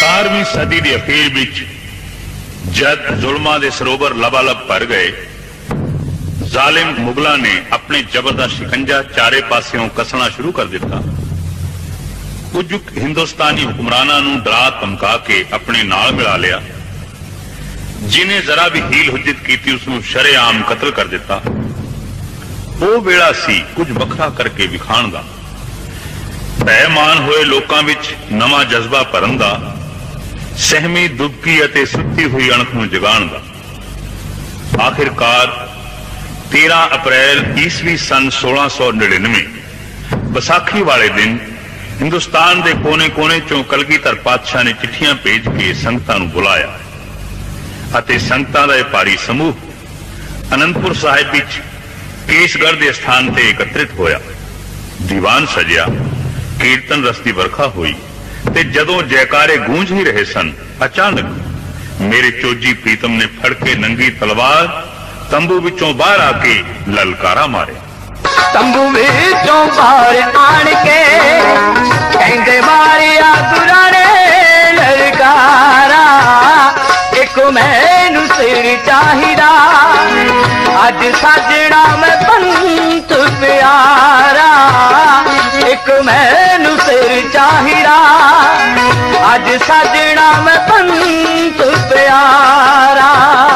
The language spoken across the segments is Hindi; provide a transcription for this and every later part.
18वीं सदी के अखीर विच जद जुल्मां दे सरोवर लबालब भर गए, जालिम मुगलों ने अपने जबर दा शिकंजा चारे पासियों कसना शुरू कर दिता। कुछ हिंदुस्तानी हुक्मरानां नूं डरा धमका के अपने नाल मिला लिया। जिन्हें जरा भी हील हुज्जत की उसनूं शरेआम कतल कर दिता। वो वेला सी कुछ वखरा करके विखाण दा, पैमान होए लोकां विच नवां जज्बा भरन दा, सहमी दुबकी अते सुत्ती हुई अणख नूं जगाण दा। आखिरकार 13 अप्रैल ईस्वी सन 1699 बैसाखी वाले दिन हिंदुस्तान के कोने कोने चों कलगीधर पातशाह ने चिट्ठियां भेज के संगतां नूं बुलाया अते संगतां दा भारी समूह आनंदपुर साहिब विच केसगढ़ के स्थान से एकत्रित होया। दीवान सजिया, कीर्तन रस की वर्खा हुई ते जदों जयकारे गूंज ही रहे सन, अचानक मेरे चोजी प्रीतम ने फड़ के नंगी तलवार तंबू विचों बाहर आके ललकारा मारे। तंबू विचों बाहर आण के कहंदे मारिया गुराने ललकारा, एक मैनू सिर चाहिदा, अज साजना मैं पंत प्यारा, एक मैनू सिर चाहिदा, अज साजना मैं पंत प्यारा।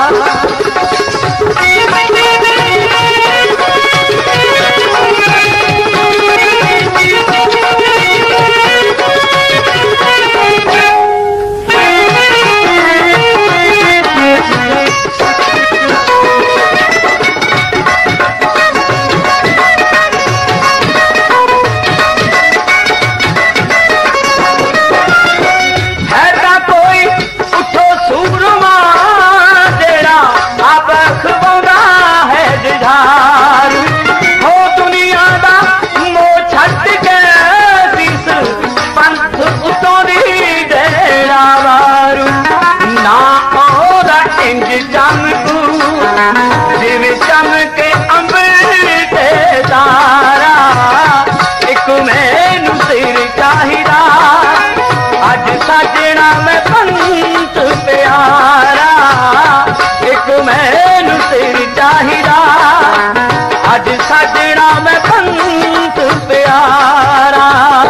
साजना मैं पंत प्यारा, एक मैनू सिर चाहिदा, अज साजना मैं पंत प्यारा।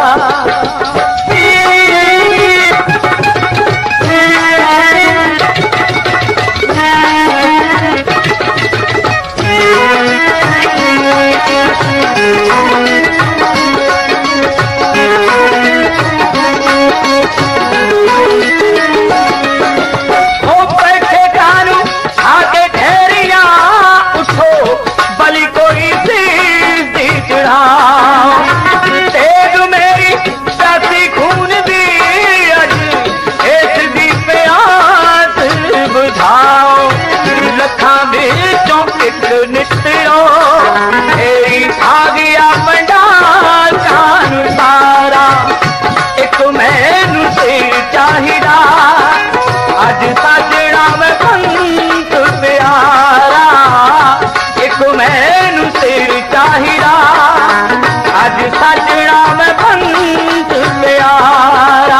नित्रो तेरी आ गया बंडा जान सारा, एक मैनू सिर चाहिदा, अज साजना मैं पंत प्यारा, एक मैनू सिर चाहिदा, अज साजना मैं पंत प्यारा।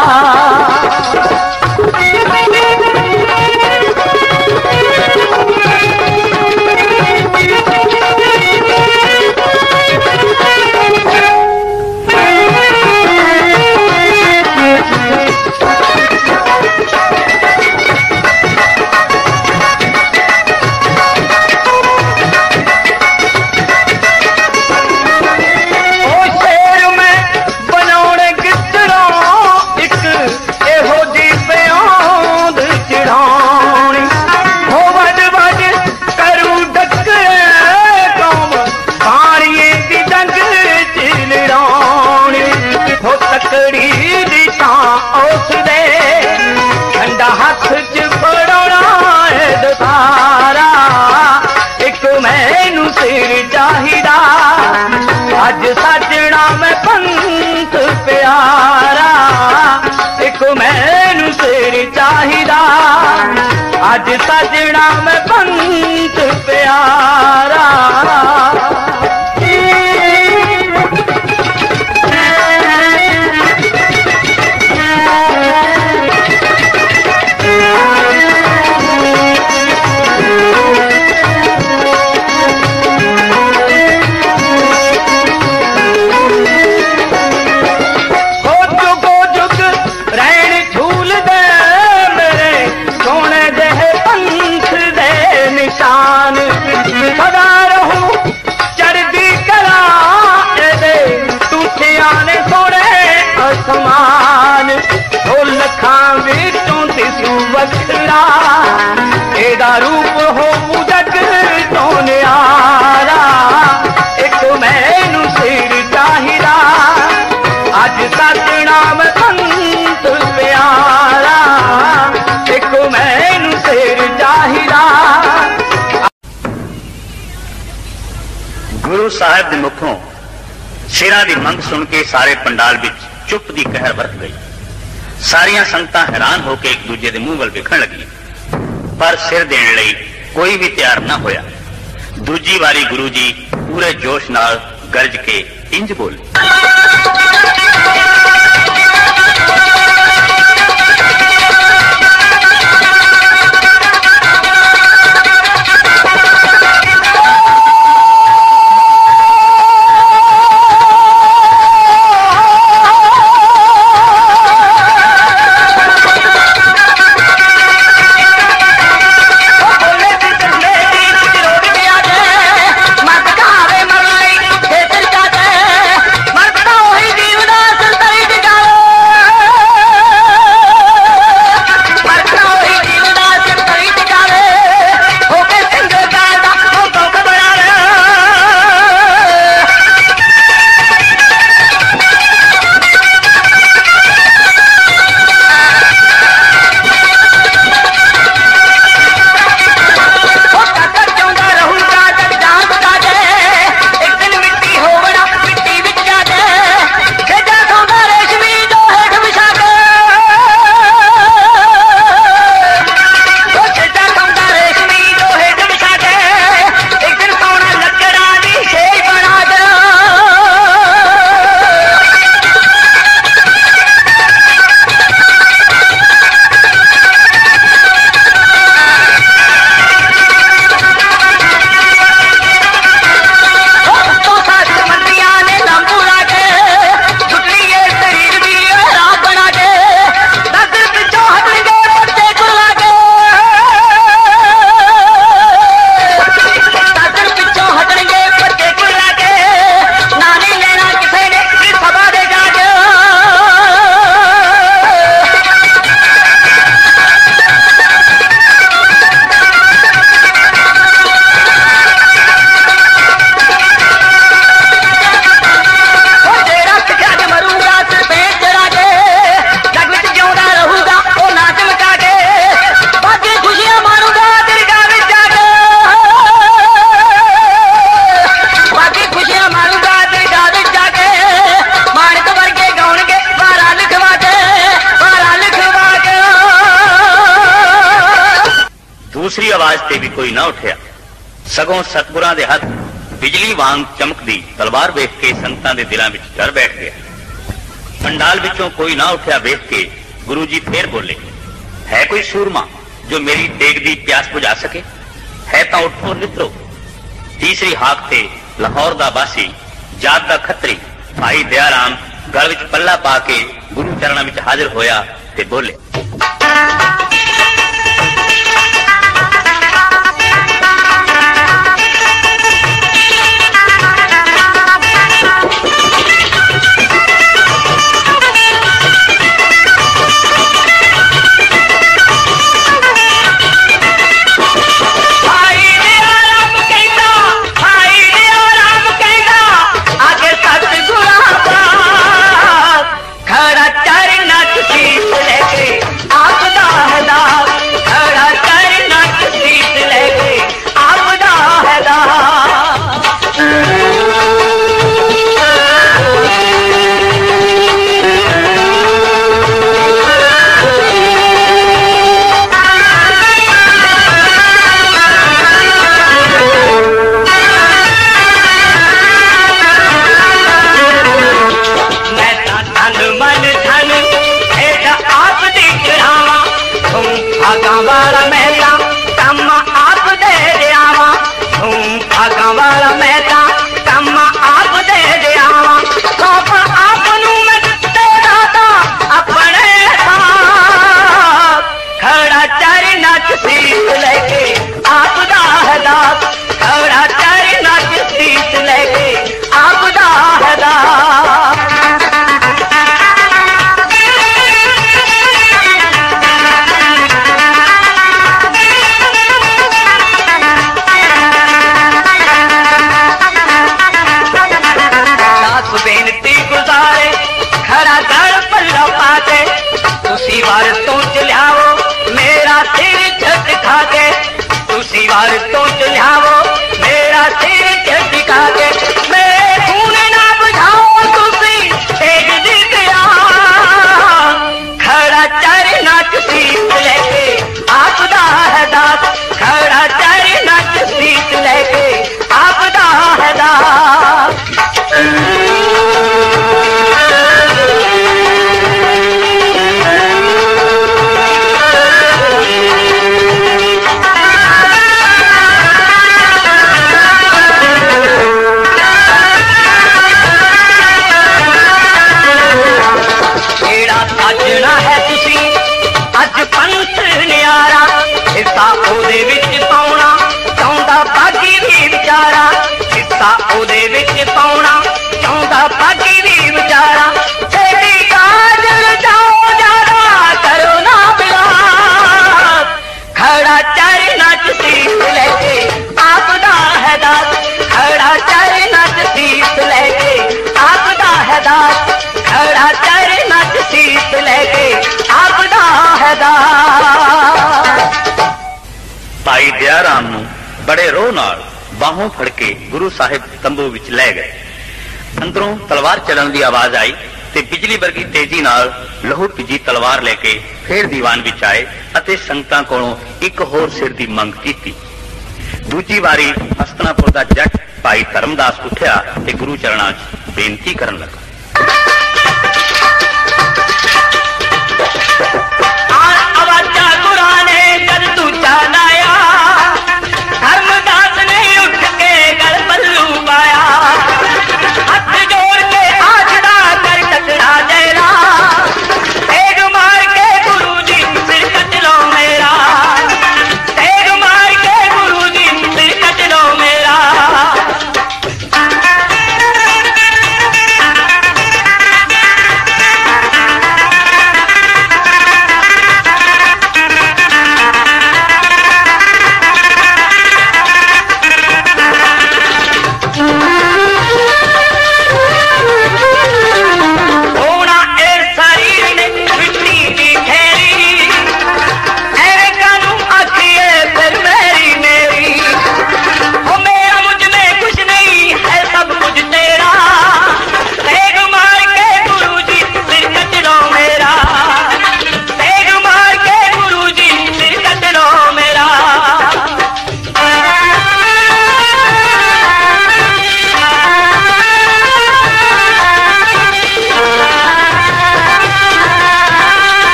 सिर चाहिदा, अज साजना मैं पंत प्यारा, एक मैनू सिर चाहिदा, अज साजना मैं पंत प्यारा। आसमान ओ लखां विचों दिसू वखरा एदा रूप हो जग तो न्यारा एक मैनू सिर चाहिदा अज सजना मैं पंत प्यारा एक मैनू सिर चाहिदा। गुरु साहब के मुखों सिरां की मंग सुन के सारे पंडाल विच चुप की कहर वरत गई। सारियां संगतां हैरान होकर एक दूजे के मुंह वल वेखण लगी, पर सिर देने लई कोई भी तैयार न होया। दूजी वारी गुरु जी पूरे जोश नाल गरज के इंज बोले, दूसरी आवाज से भी कोई ना उठया। सगों सतगुरां दे हथ बिजली वांग चमकदी तलवार वेख के संगतां दे दिलां विच डर बैठ गया। पंडाल विचों कोई ना उठया वेख के गुरु जी फिर बोले, है कोई सूरमा जो मेरी तेग दी प्यास बुझा सके? है तां उठो नितरो। तीसरी हाक ते लाहौर दा बासी जात दा खत्री भाई दयाराम गल विच पल्ला पा के गुरु चरणा विच हाजिर होया ते बोले, मेरा गल पल्ला पाके तुसी वार तो चलियाओ मेरा सिर झटका के तुसी वार तो चलियाओ मेरा सिर झटका के मेरे खून ना बुझाओ तुसी तेज दी गया खड़ा चर नच सीत लेके आपदा है दास खड़ा चर नच सीत लेके आपदा है दास हिस्सा ओदे विच पाउणा चाहुंदा बागी भी विचारा हिस्सा ओदे विच पाउणा चाहुंदा बागी भी विचारा छेती काजल जाओ ज्यादा करो ना बिलास खड़ा चर नच सीत लेके आपदा है दास खड़ा चर नच सीत लेके आपदा है दास खड़ा चर नच सीत लेके आपदा है दास भाई दया राम नूं बड़े रोह नाल बाहों फड़ के गुरु साहिब तंबू विच लै गए। अंदरों तलवार चलन की आवाज आई ते बिजली वर्गी तेजी नाल लहू पिजी तलवार लेके फिर दीवान विच आए अते संगतां कोलों एक होर सिर दी मंग कीती। दूजी वारी हस्तनापुर दा जट भाई धर्मदास उठिया ते गुरु चरणां च बेनती करन लगा।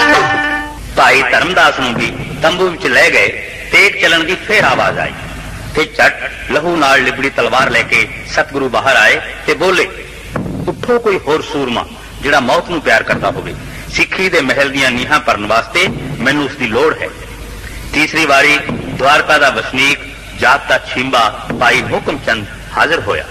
धर्मदास नूं भी तंबू विच लै गए। तेज चलन की फिर आवाज आई। कि झट लहू नाल लिबड़ी तलवार लेके सतगुरु बाहर आए ते बोले, उठो कोई होर सूरमा जिहड़ा मौत नूं प्यार करता होवे। सिੱਖੀ ਦੇ महल ਦੀਆਂ ਨੀਹਾਂ ਭਰਨ ਵਾਸਤੇ ਮੈਨੂੰ ਉਸ ਦੀ ਲੋੜ ਹੈ। तीसरी वारी द्वारका ਦਾ ਵਸਨੀਕ जात ਦਾ ਛੀਂਬਾ ਭਾਈ ਹੁਕਮ ਚੰਦ ਹਾਜ਼ਰ ਹੋਇਆ।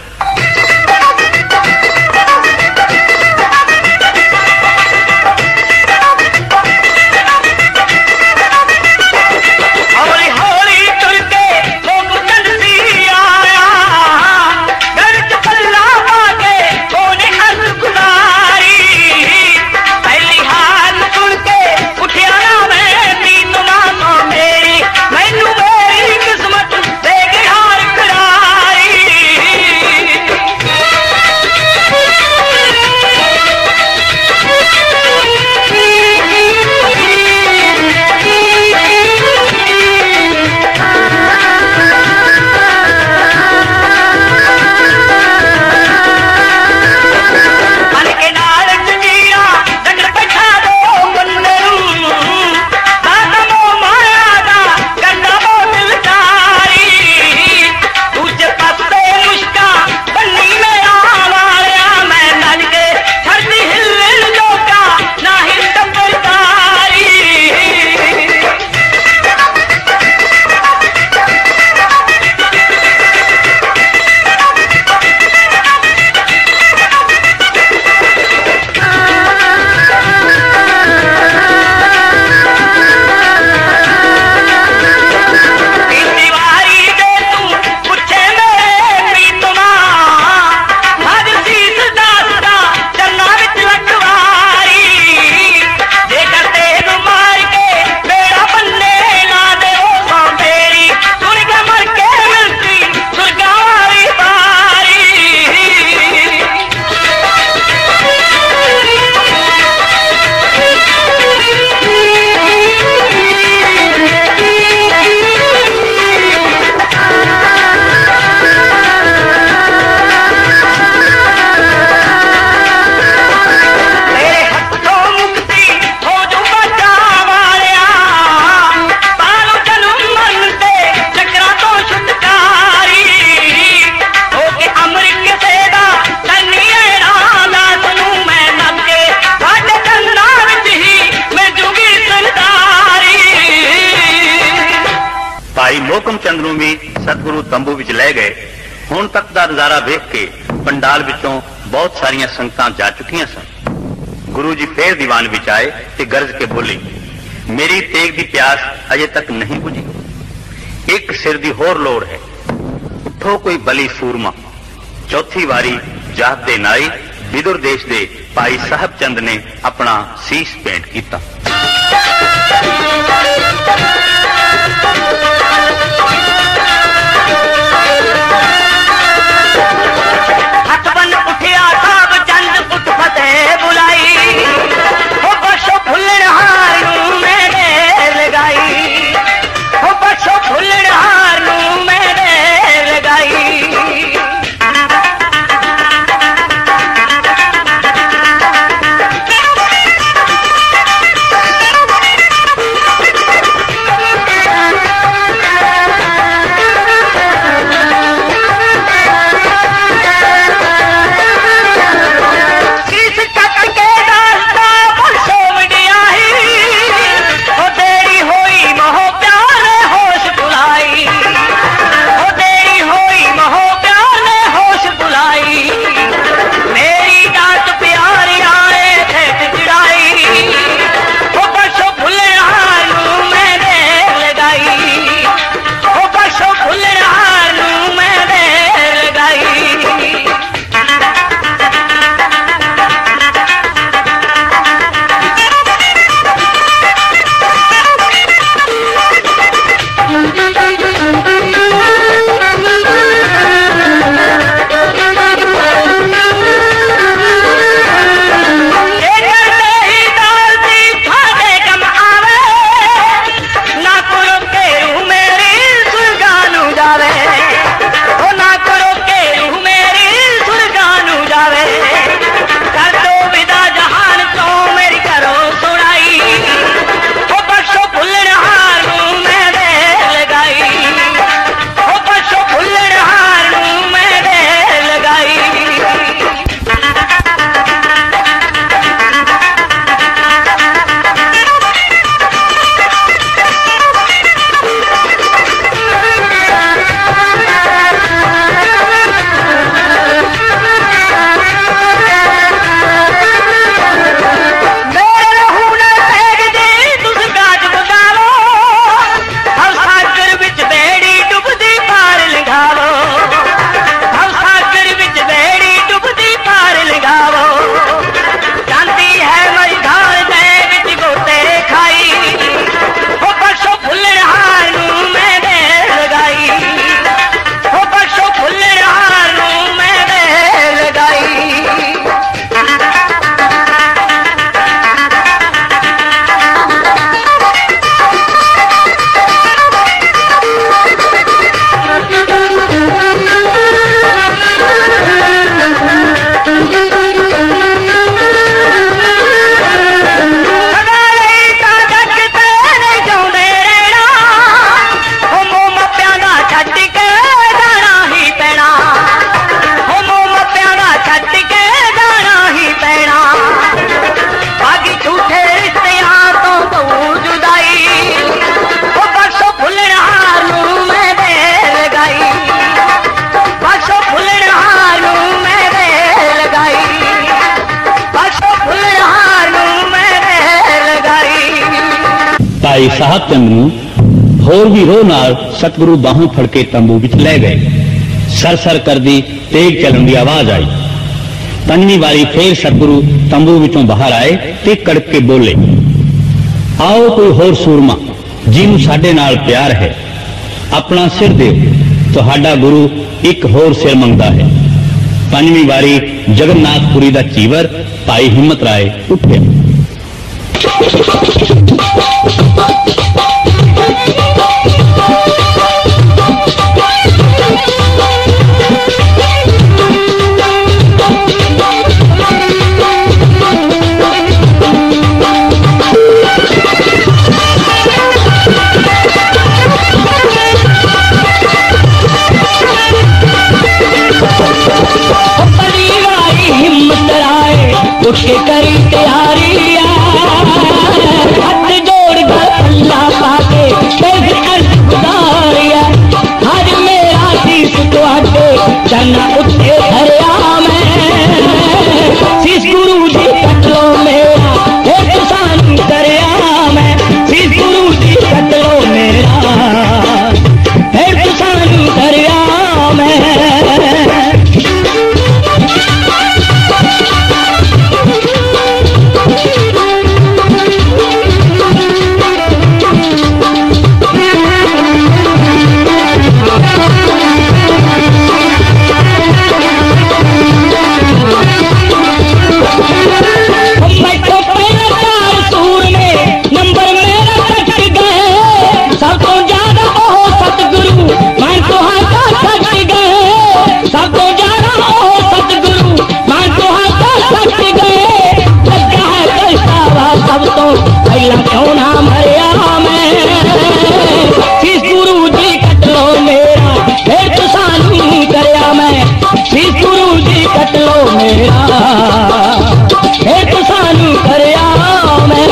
मोहकम चंद नूं भी सतगुरु तंबू विच लै गए। हुण तक दा नज़ारा वेख के पंडाल विचों बहुत सारियां संगतां जा चुकियां सन। गुरु जी फिर दीवान विच आए ते गरज के बोले, मेरी तेग दी प्यास अजे तक नहीं बुझी, एक सिर दी होर लोड़ है, उठो कोई बली सूरमा। चौथी वारी जात दे नाई विदुर देश दे भाई साहब चंद ने अपना सीस भेंट किया। हथबन उठिया साहब चंद उठ फतेह बुलाई, हो बशो फुल्लण हार नूं मैंने लगाई, हो बशो फुल्लण हार नूं मैंने लगाई। भाई साहब चंद नूं होर भी रोह नाल सतगुरु बाहों फड़ के तंबू विच लै गए। सर करदी तेग चलन की आवाज आई। पंजवीं वारी फिर सतगुरु तंबू विचों बाहर आए ते कड़क के बोले, आओ कोई होर सूरमा जिन्हों साडे नाल प्यार है, अपना सिर दे, तुहाडा गुरु एक होर सिर मंगदा है। पंजवीं वारी जगन्नाथपुरी दा चीवर भाई हिम्मत राय उठे। उठ के करी तैयारी, हाथ जोड़ कर अल्लाह पाके फिर अर्ज गुजारिया। हर मेरा शीश तुहाडे चरना उत्ते धरिया मैं, शीश गुरु जी कट लो मेरा फिर तुसानू करया मैं, शीश गुरु जी कट लो मेरा फिर तुसानू करया मैं। क्यों ना मरिया मैं, शीश गुरु जी कट लो मेरा फिर तुसानू करया मैं, शीश गुरु जी कट लो मेरा फिर तुसानू करया मैं।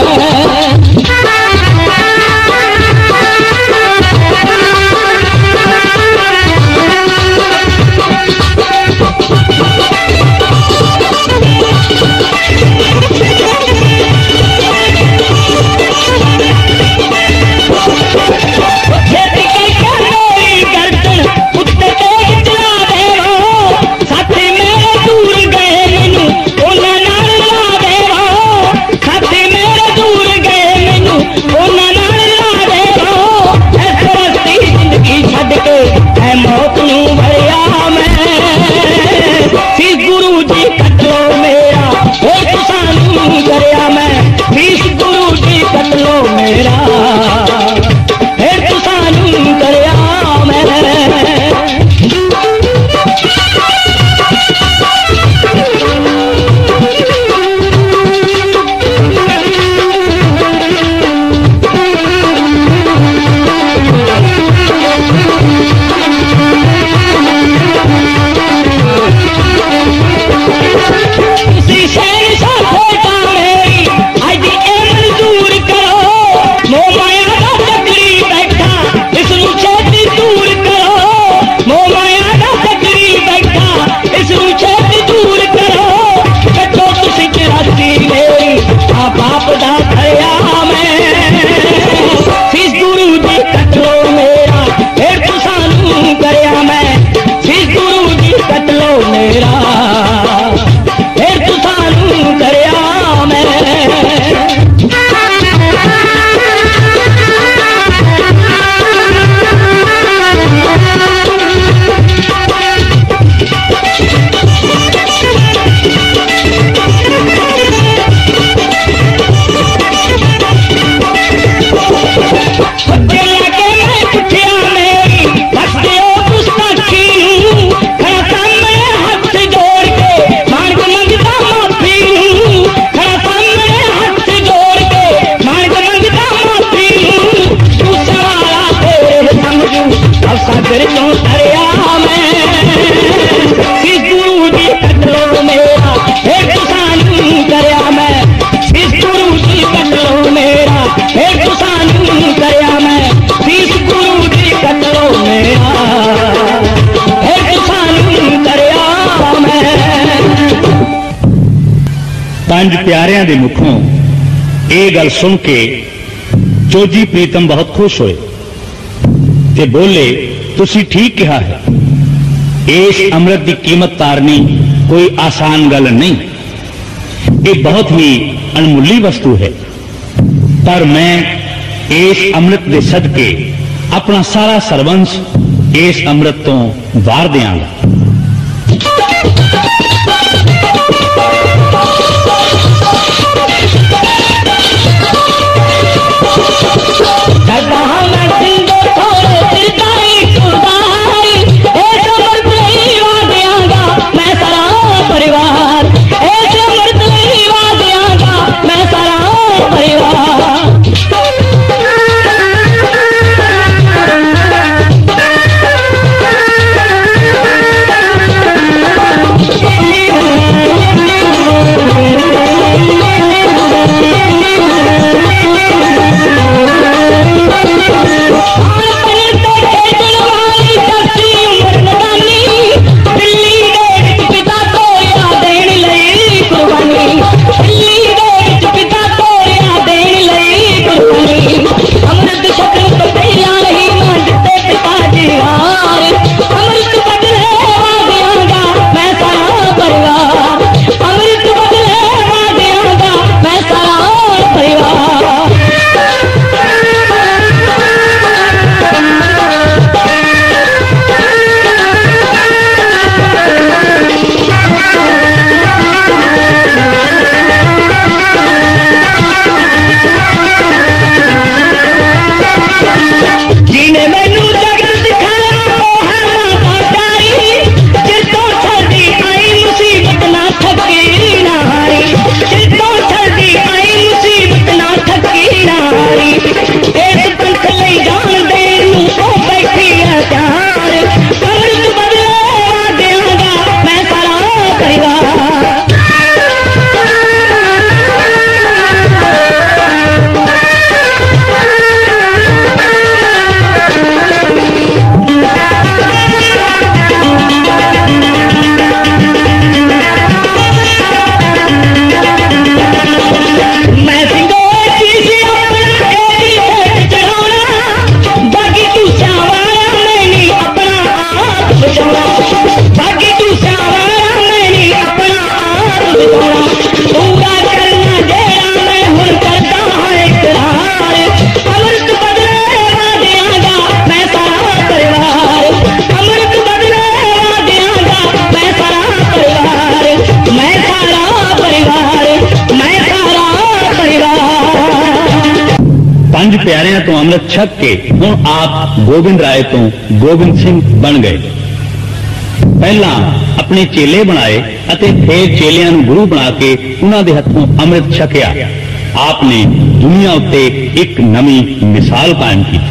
मौत नू भरिया मैं, शीश गुरु जी कट लो मेरा फिर तुसानू करया मैं, शीश गुरु जी कट लो मेरा फिर तुसानू करया मैं। बाप दा धरिया मैं, शीश गुरु जी कट लो मेरा फिर तुसानू करया मैं, शीश गुरु जी कट लो मेरा फिर तुसानू करया मैं। सागर क्यों धरिया मैं, शीश गुरु जी कट लो मेरा फिर तुसानू करया मैं, शीश गुरु जी कट लो मेरा फिर तुसानू करया मैं, शीश गुरु जी कट लो मेरा फिर तुसानू करया मैं। पंज प्यारियां दे मुखों ये गल सुन के जोजी प्रीतम बहुत खुश होए ते बोले, तुसी ठीक कहा है, इस अमृत की कीमत तारनी कोई आसान गल नहीं, ये बहुत ही अनमुल्ली वस्तु है, पर मैं इस अमृत के सदके अपना सारा सरवंश इस अमृत तो वार देंगा। प्यारियां तो अमृत छक के हुण आप गोबिंद राय तो गोबिंद सिंह बन गए। पहला अपने चेले बनाए अते फिर चेलियां नूं गुरु बना के उन्हां दे हत्थों अमृत छकिया। आपने दुनिया उत्ते एक नवी मिसाल कायम की।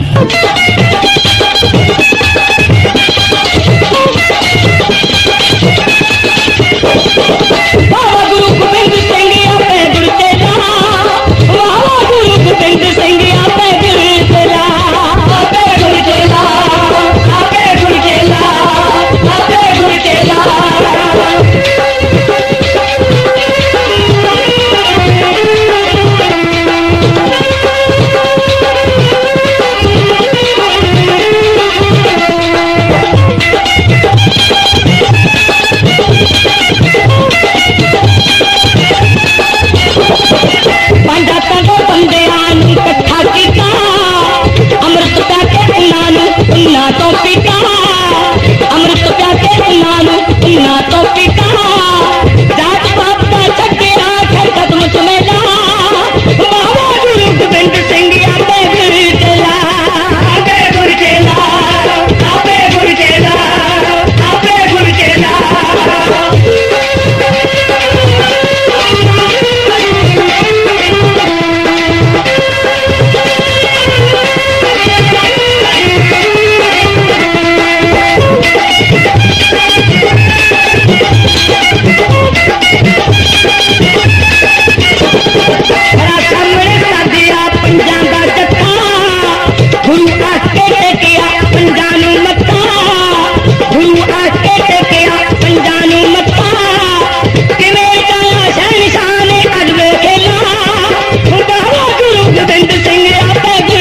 Gobind Singh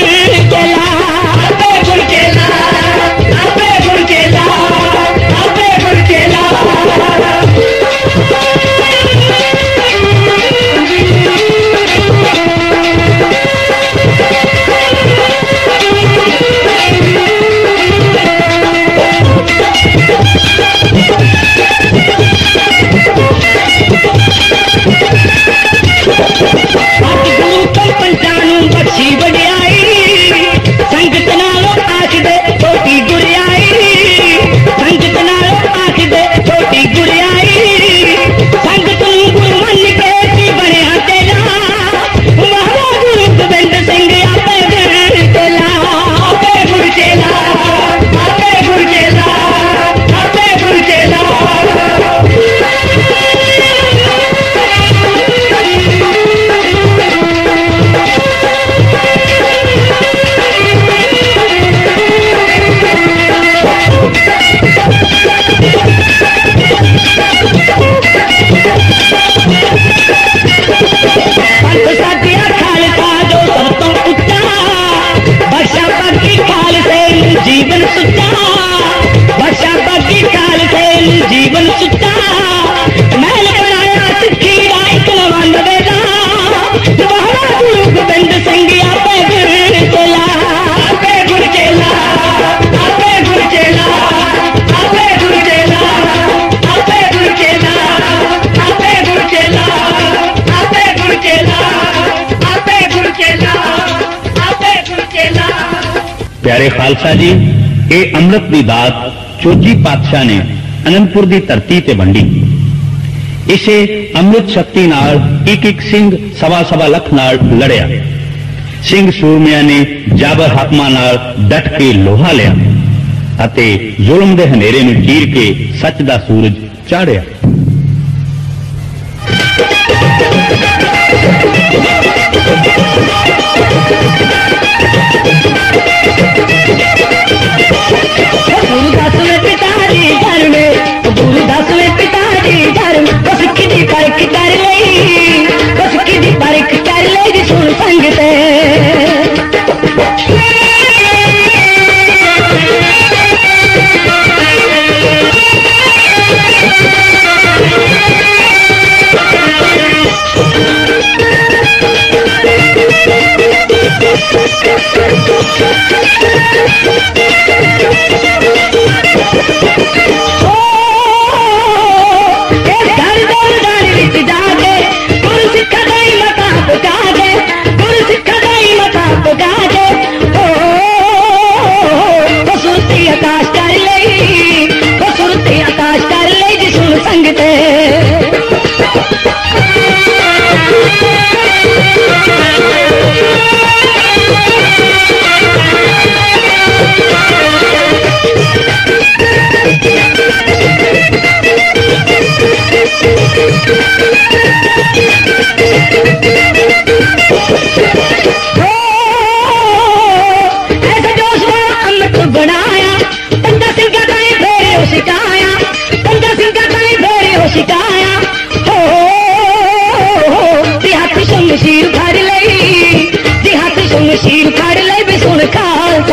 प्यारे खालसा जी, ये अमृत की दात चोजी पातशाह ने अनंदपुर की धरती ते वंडी। इसे अमृत शक्ति नाल एक एक सिंह सवा सवा लख नाल लड़िया। सिंह सूरमिया ने जाबर हाकमां नाल डट के लोहा लिया अते जुल्म दे हनेरे नूं चीर के सच दा सूरज चाढ़िया। गुरुदासवें पिताजी घर में, गुरुदासवें पिताजी घर में, बस किदी परख कर लई, बस किदी परख कर लई सुन संगते। शीर फाड़ ले भी सुन खालसा।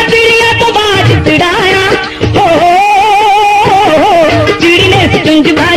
चिड़ी ने